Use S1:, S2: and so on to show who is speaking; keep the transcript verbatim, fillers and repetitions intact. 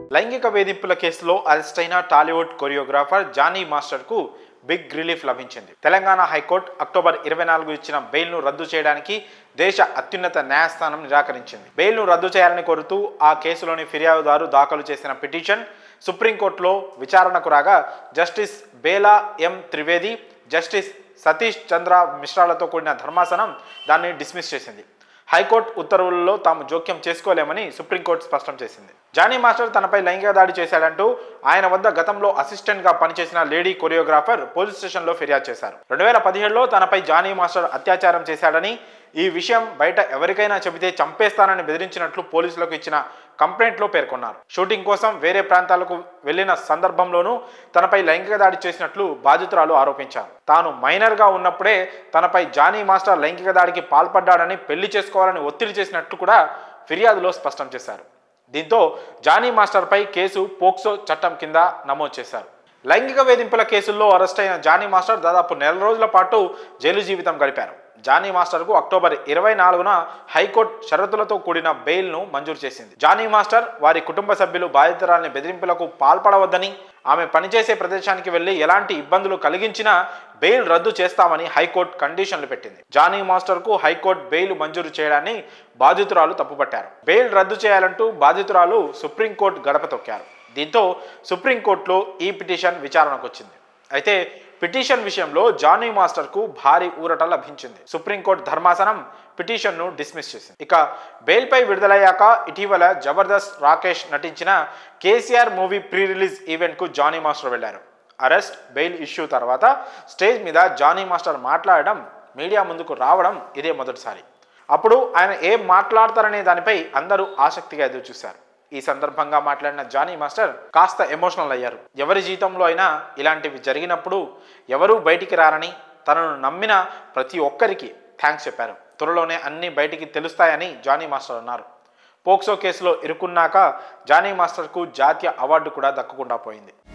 S1: లైంగిక వేధింపుల కేసులో అరెస్ట్ అయిన టాలీవుడ్ కొరియోగ్రాఫర్ జానీ మాస్టర్కు బిగ్ రిలీఫ్ లభించింది. తెలంగాణ హైకోర్టు అక్టోబర్ ఇరవై నాలుగు ఇచ్చిన బెయిల్ను రద్దు చేయడానికి దేశ అత్యున్నత న్యాయస్థానం నిరాకరించింది. బెయిల్ను రద్దు చేయాలని కోరుతూ ఆ కేసులోని ఫిర్యాదుదారు దాఖలు చేసిన పిటిషన్ సుప్రీంకోర్టులో విచారణకు రాగా justice Bela M Trivedi, justice Satish Chandra మిశ్రాలతో కూడిన ధర్మాసనం దాన్ని డిస్మిస్ చేసింది. హైకోర్టు ఉత్తర్వులలో తాము జోక్యం చేసుకోలేమని సుప్రీంకోర్టు స్పష్టం చేసింది. జానీ మాస్టర్ తనపై లైంగిక దాడి చేశాడంటూ ఆయన వద్ద గతంలో అసిస్టెంట్గా పనిచేసిన లేడీ కొరియోగ్రాఫర్ పోలీస్ స్టేషన్లో ఫిర్యాదు చేశారు. రెండు వేల పదిహేడులో తనపై జానీ మాస్టర్ అత్యాచారం చేశాడని, ఈ విషయం బయట ఎవరికైనా చెబితే చంపేస్తానని బెదిరించినట్లు పోలీసులకు ఇచ్చిన కంప్లైంట్లో పేర్కొన్నారు. షూటింగ్ కోసం వేరే ప్రాంతాలకు వెళ్లిన సందర్భంలోనూ తనపై లైంగిక దాడి చేసినట్లు బాధితురాలు ఆరోపించారు. తాను మైనర్గా ఉన్నప్పుడే తనపై జానీ మాస్టర్ లైంగిక దాడికి పాల్పడ్డాడని, పెళ్లి చేసుకోవాలని ఒత్తిడి చేసినట్లు కూడా ఫిర్యాదులో స్పష్టం చేశారు. దీంతో జానీ మాస్టర్పై కేసు పోక్సో చట్టం కింద నమోదు చేశారు. లైంగిక వేధింపుల కేసుల్లో అరెస్ట్ అయిన జానీ మాస్టర్ దాదాపు నెల రోజుల పాటు జైలు జీవితం గడిపారు. జానీ మాస్టర్కు అక్టోబర్ ఇరవై నాలుగున హైకోర్టు షరతులతో కూడిన బెయిల్ను మంజూరు చేసింది. జానీ మాస్టర్ వారి కుటుంబ సభ్యులు బాధితురాలిని బెదిరింపులకు పాల్పడవద్దని, ఆమె పనిచేసే ప్రదేశానికి వెళ్లి ఎలాంటి ఇబ్బందులు కలిగించినా బెయిల్ రద్దు చేస్తామని హైకోర్టు కండిషన్లు పెట్టింది. జానీ మాస్టర్కు హైకోర్టు బెయిల్ మంజూరు చేయడాన్ని బాధితురాలు తప్పుపట్టారు. బెయిల్ రద్దు చేయాలంటూ బాధితురాలు సుప్రీంకోర్టు గడప తొక్కారు. దీంతో సుప్రీంకోర్టులో ఈ పిటిషన్ విచారణకు వచ్చింది. అయితే పిటిషన్ విషయంలో జానీ మాస్టర్కు భారీ ఊరట లభించింది. సుప్రీంకోర్టు ధర్మాసనం పిటిషన్ను డిస్మిస్ చేసింది. ఇక బెయిల్పై విడుదలయ్యాక ఇటీవల జబర్దస్త్ రాకేష్ నటించిన కేసీఆర్ మూవీ ప్రీ రిలీజ్ ఈవెంట్కు జానీ మాస్టర్ వెళ్లారు. అరెస్ట్, బెయిల్ ఇష్యూ తర్వాత స్టేజ్ మీద జానీ మాస్టర్ మాట్లాడడం, మీడియా ముందుకు రావడం ఇదే మొదటిసారి. అప్పుడు ఆయన ఏం మాట్లాడతారనే దానిపై అందరూ ఆసక్తిగా ఎదురు చూశారు. ఈ సందర్భంగా మాట్లాడిన జానీ మాస్టర్ కాస్త ఎమోషనల్ అయ్యారు. ఎవరి జీవితంలో అయినా ఇలాంటివి జరిగినప్పుడు ఎవరూ బయటికి రారని, తనను నమ్మిన ప్రతి ఒక్కరికి థ్యాంక్స్ చెప్పారు. త్వరలోనే అన్ని బయటికి తెలుస్తాయని జానీ మాస్టర్ అన్నారు. పోక్సో కేసులో ఇరుక్కున్నాక జానీ మాస్టర్కు జాతీయ అవార్డు కూడా దక్కకుండా పోయింది.